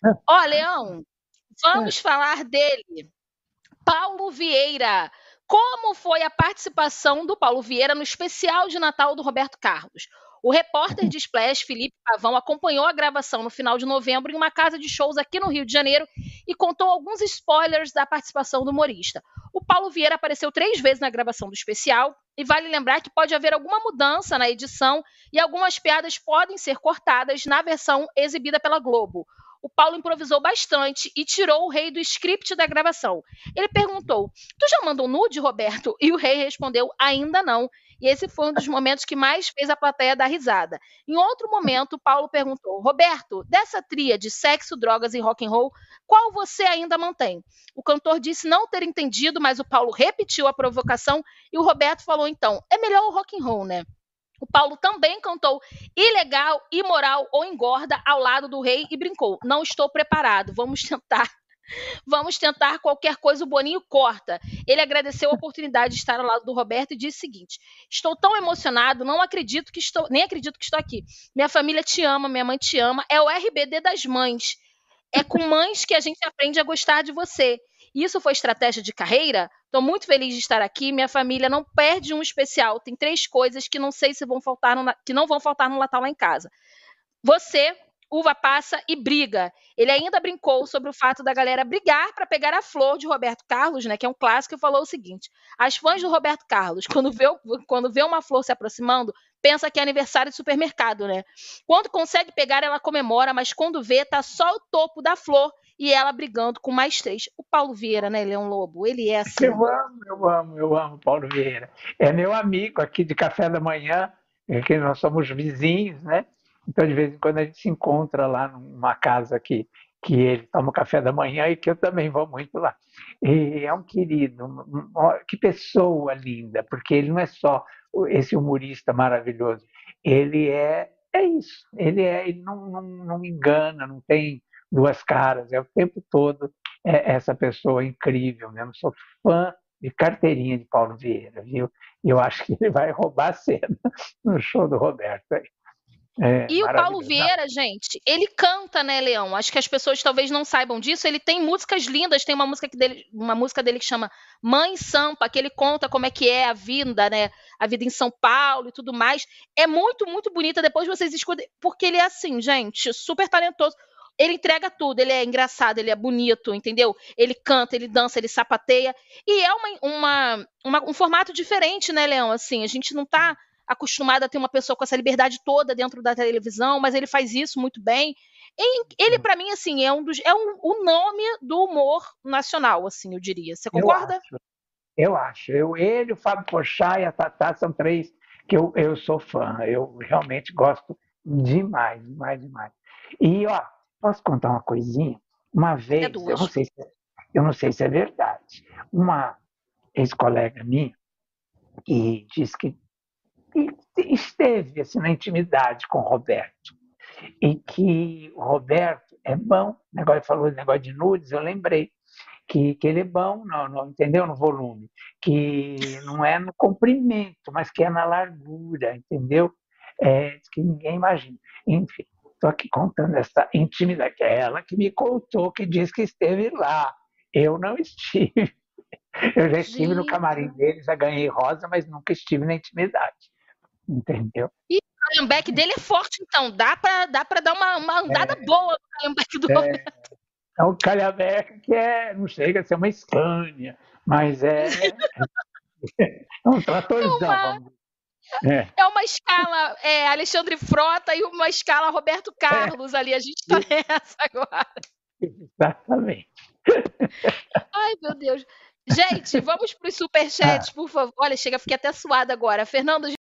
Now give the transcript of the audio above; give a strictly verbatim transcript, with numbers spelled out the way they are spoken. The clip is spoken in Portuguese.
Hã. Ó, Leão, Hã. vamos falar dele, Paulo Vieira. Como foi a participação do Paulo Vieira no especial de Natal do Roberto Carlos? O repórter de Splash, Felipe Pavão, acompanhou a gravação no final de novembro em uma casa de shows aqui no Rio de Janeiro e contou alguns spoilers da participação do humorista. O Paulo Vieira apareceu três vezes na gravação do especial e vale lembrar que pode haver alguma mudança na edição e algumas piadas podem ser cortadas na versão exibida pela Globo. O Paulo improvisou bastante e tirou o rei do script da gravação. Ele perguntou: "Tu já mandou nude, Roberto?" E o rei respondeu: "Ainda não." E esse foi um dos momentos que mais fez a plateia dar risada. Em outro momento, Paulo perguntou: "Roberto, dessa tríade sexo, drogas e rock and roll, qual você ainda mantém?" O cantor disse não ter entendido, mas o Paulo repetiu a provocação e o Roberto falou então: "É melhor o rock and roll, né?" O Paulo também cantou Ilegal, Imoral ou Engorda ao lado do rei e brincou: "Não estou preparado, vamos tentar vamos tentar qualquer coisa, o Boninho corta." Ele agradeceu a oportunidade de estar ao lado do Roberto e disse o seguinte: "Estou tão emocionado, não acredito que estou nem acredito que estou aqui. Minha família te ama, minha mãe te ama, é o R B D das mães. É com mães que a gente aprende a gostar de você. Isso foi estratégia de carreira? Estou muito feliz de estar aqui, minha família não perde um especial, tem três coisas que não sei se vão faltar no na que não vão faltar no Natal lá em casa. Você, uva passa e briga." Ele ainda brincou sobre o fato da galera brigar para pegar a flor de Roberto Carlos, né, que é um clássico, e falou o seguinte: "As fãs do Roberto Carlos, quando vê o quando vê uma flor se aproximando, pensa que é aniversário de supermercado, né. Quando consegue pegar, ela comemora, mas quando vê, tá só o topo da flor e ela brigando com mais três." O Paulo Vieira, né, Leão Lobo, ele é assim. Eu amo, eu amo, eu amo Paulo Vieira. É meu amigo aqui de café da manhã, é que nós somos vizinhos, né, então de vez em quando a gente se encontra lá numa casa que que ele toma café da manhã e que eu também vou muito lá. E é um querido, um um ó, que pessoa linda, porque ele não é só o esse humorista maravilhoso, ele é é isso, ele é ele não não não engana, não tem duas caras, é o tempo todo é essa pessoa incrível mesmo. Sou fã de carteirinha de Paulo Vieira, viu. E eu acho que ele vai roubar a cena no show do Roberto aí. É, E o Paulo maravilhoso. Não. Vieira, gente, ele canta, né, Leão, acho que as pessoas talvez não saibam disso, ele tem músicas lindas, tem uma música que dele uma música dele que chama Mãe Sampa, que ele conta como é que é a vinda, né, a vida em São Paulo e tudo mais. É muito, muito bonita, depois vocês escutem, porque ele é assim, gente, super talentoso. Ele entrega tudo, ele é engraçado, ele é bonito, entendeu? Ele canta, ele dança, ele sapateia, e é uma uma uma um formato diferente, né, Leão, assim, a gente não tá acostumado a ter uma pessoa com essa liberdade toda dentro da televisão, mas ele faz isso muito bem. Em ele Hum. pra mim, assim, é um dos é um o nome do humor nacional, assim, eu diria. Você Eu concorda? acho, eu acho. Eu ele, o Fábio Porchat e a Tatá são três que eu eu sou fã, eu realmente gosto demais, demais, demais. E ó, posso contar uma coisinha? Uma Até vez, eu não duas. sei se é eu não sei se é verdade, uma ex-colega minha, que diz que que esteve, assim, na intimidade com o Roberto, e que o Roberto é bom, agora ele falou esse negócio de nudes, eu lembrei, que que ele é bom no no entendeu, no volume, que não é no comprimento, mas que é na largura, entendeu. Eh, diz que ninguém imagina. Enfim, tô aqui contando essa intimidade, que é ela que me contou, que diz que esteve lá, eu não estive. Eu já estive no camarim Gente. dele, já ganhei rosa, mas nunca estive na intimidade, entendeu. Ih, o calhambeque dele é forte então, dá pra dá pra dar uma uma andada É. boa no calhambeque do É, Roberto. é um calhambeque que é não chega a ser uma Scania, mas é é um É tratorzão, uma vamos é. é uma escala, eh, Alexandre Frota e uma escala Roberto É. Carlos ali, a gente tá nessa agora. Exatamente. Ai, meu Deus. Gente, vamos para os Hã. superchats, por favor. Olha, chega, fiquei até suada agora. Fernando